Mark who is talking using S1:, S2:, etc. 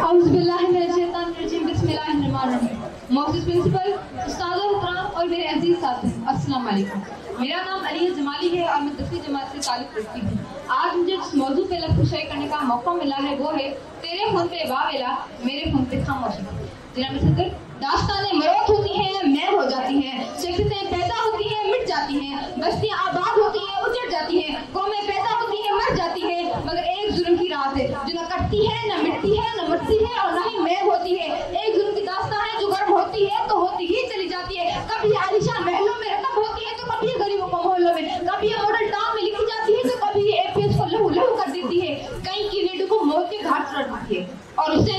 S1: मोहसिस principal, उस्ताद और मेरे अजीज साथी, अस्सलाम वालेकुम। मेरा नाम अली जमाली है और मैं 10वीं जमात से ताल्लुक़ रखती हूँ। आज मुझे जिस मौजू पे लफ्ज़ करने का मौका मिला है वो है तेरे खून पे बावेला, मेरे खून पे खामोशी। जनाब सदर, दास्तानें मरोत होती हैं, मैर हो जाती हैं, शख्सियतें पैदा होती हैं, मिट जाती हैं, बस्तियां आबाद होती हैं, उजड़ जाती हैं, कौमें पैदा होती हैं, मर जाती हैं, मगर एक जुल्म की रात है जो न कटती है, न मिटती है, न मरती है और न ही मैर होती है। एक जुल्म की दास्तान है जो गर्म होती है तो होती ही चली जाती है। कभी आलिशान महलों में रकब होती है तो कभी गरीबों को मोहल्लों में, कभी ये मॉडल टाउन में लिखी जाती है तो कभी एपीएस को लहू लहू कर देती है, कहीं की रेडियो को मौत के घाट चढ़ाती है और उससे